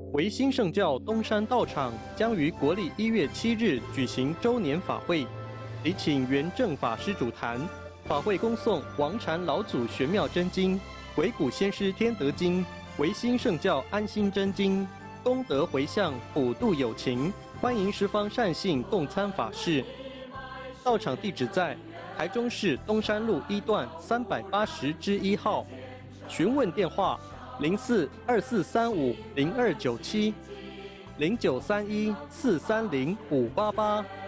维新圣教东山道场将于国历1月7日举行周年法会，礼请元正法师主坛。法会恭诵王禅老祖玄妙真经、维古先师天德经、维新圣教安心真经，功德回向，普度有情。欢迎十方善信共参法事。道场地址在台中市东山路1段380-1号，询问电话0424350297，0931430588。